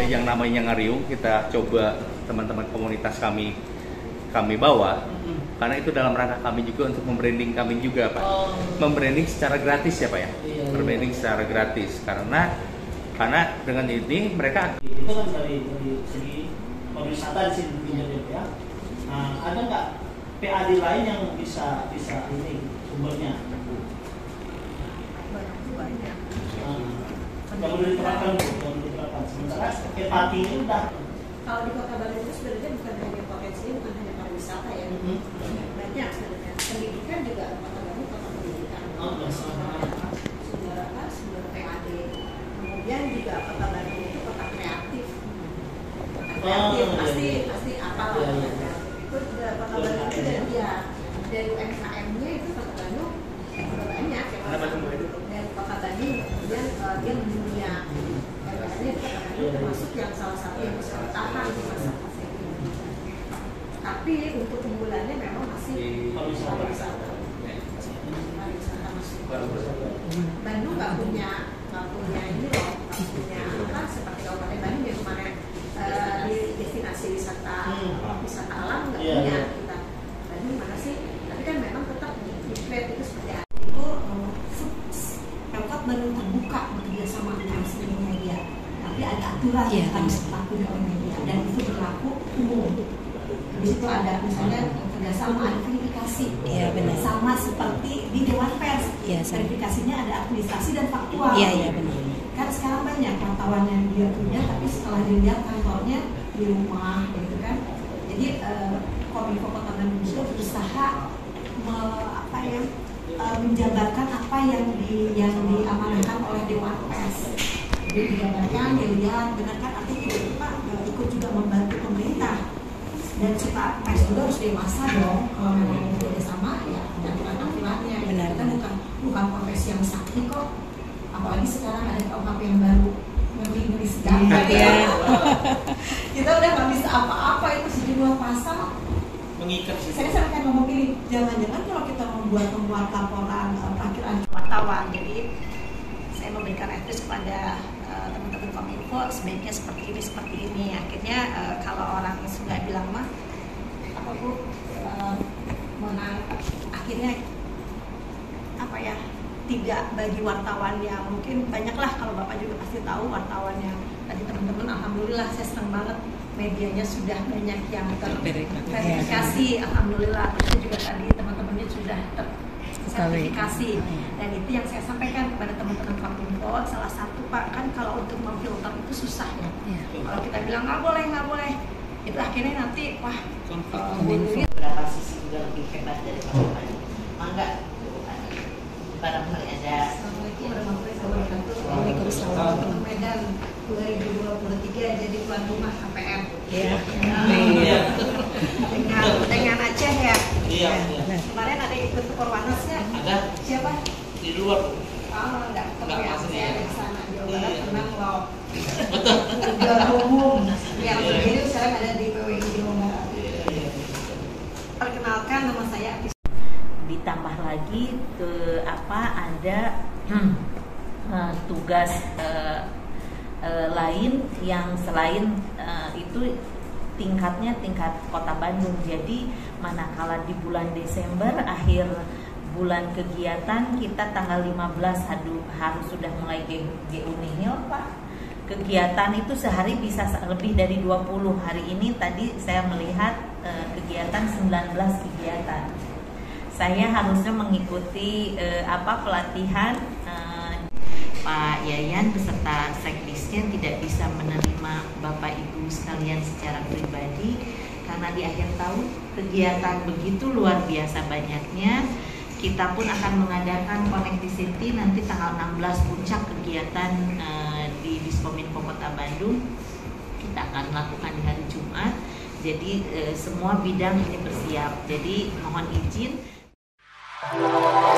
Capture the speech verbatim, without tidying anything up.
yang namanya Ngariung kita coba teman-teman komunitas kami kami bawa hmm. karena itu dalam rangka kami juga untuk membranding kami juga Pak. Oh. Membranding secara gratis ya Pak ya. Iya, membranding iya. secara gratis karena karena dengan ini mereka itu kan dari dari segi pariwisata di sini ya. Nah, ada nggak P A D lain yang bisa bisa ini sumbernya? Banyak. Yang udah diterapkan, yang udah diterapkan. Sementara Kepati ini udah. Kalau di Kota Bandung itu sebenarnya bukan hanya potensi, bukan hanya pariwisata ya. Mm-hmm. Banyak sebenarnya. Pendidikan juga Kota Bandung kota pendidikan. Oh, sumber apa? Sumber P A D. Kemudian juga Kota Bandung itu kota kreatif. Kota kreatif oh, pasti iya. pasti apa lah. Iya, iya. Itu juga Kota Bandung itu dari ya dari U M K M-nya itu Kota Bandung juga banyak ya. Dari Kota Bandung kemudian uh, dia mendunia. Ini termasuk yang salah satu yang bisa bertahan di masa pandemi ini. Tapi untuk unggulannya memang masih pariwisata. Pariwisata masih. Bandung nggak punya nggak punya ini loh, nggak punya apa seperti Kabupaten Bandung yang kemarin uh, di destinasi wisata wisata alam nggak punya kita. Bandung mana sih? Tapi kan memang tetap iklim itu seperti apa? Itu Pemkot Bandung terbuka bekerja sama dengan seluruh media. Tapi ada aturan yang harus dilakukan oleh media dan itu berlaku umum. Di situ ada misalnya kerjasama, ada verifikasi, ya, benar. Sama seperti di Dewan Pers. Ya, verifikasinya ada administrasi dan faktual. Iya, iya benar. Kan sekarang banyak wartawan yang dia punya, tapi setelah dilihat kantornya di rumah, gitu kan. Jadi eh, Kominfo Kota Bandung juga berusaha me, apa ya, eh, menjabarkan apa yang di yang diamanahkan oleh Dewan Pers. Jadi digambarkan, dilihat, benarkan artinya juga Pak ikut juga membantu pemerintah dan suka pers juga harus dewasa dong kalau memang mau bekerja sama ya ada aturan-aturannya. Benar. Kita bukan bukan profesi yang sakti kok, apalagi sekarang ada K U H P yang baru ngeri-ngeri segala ya. Kita udah nggak bisa apa-apa itu sejumlah pasal mengikat. Saya sarankan ngomong ini, jangan-jangan kalau kita membuat membuat laporan perakhiran wartawan, jadi saya memberikan advice kepada uh, teman-teman Kominfo sebaiknya seperti ini seperti ini. Akhirnya uh, kalau orang sudah bilang mah apa bu uh, menang, akhirnya apa ya tidak bagi wartawan yang mungkin banyaklah, kalau bapak juga pasti tahu wartawannya tadi teman-teman. Alhamdulillah saya senang banget medianya sudah banyak yang terverifikasi. Alhamdulillah itu juga tadi teman-temannya sudah ter sertifikasi dan itu yang saya sampaikan kepada teman-teman Kominfo. Salah satu Pak kan kalau untuk memfilter itu susah ya, ya. Kalau kita bilang nggak boleh nggak boleh itu akhirnya nanti wah Kominfo uh, berapa sisi juga lebih hebat dari Kominfo. Mangga barangkali ada. Assalamualaikum warahmatullahi wabarakatuh. Waalaikumsalam. Medan dua ribu dua puluh tiga jadi tuan rumah K P M. Iya. Iya. Dengan dengan Aceh ya. Iya. Kemarin ada ikut ke Perwanasnya. Ada. Siapa? Di luar. Oh, enggak. Enggak masuk ya. Di sana di Jawa Barat tenang loh. Betul. Jual umum. Yang terjadi sekarang ada di P W I Jawa Barat. Perkenalkan nama saya. Ditambah lagi ke apa ada hmm, uh, tugas uh, uh, lain yang selain uh, itu tingkatnya tingkat Kota Bandung. Jadi manakala di bulan Desember akhir bulan kegiatan kita tanggal lima belas aduh, harus sudah mulai G U nihil Pak. Kegiatan itu sehari bisa lebih dari dua puluh. Hari ini tadi saya melihat uh, kegiatan sembilan belas kegiatan. Saya harusnya mengikuti uh, apa pelatihan uh, Pak Yayan beserta sekdisnya tidak bisa menerima Bapak Ibu sekalian secara pribadi karena di akhir tahun kegiatan begitu luar biasa banyaknya. Kita pun akan mengadakan Connectivity nanti tanggal enam belas puncak kegiatan uh, di Diskominfo Kota Bandung. Kita akan lakukan di hari Jumat. Jadi uh, semua bidang ini bersiap. Jadi mohon izin. Thank you.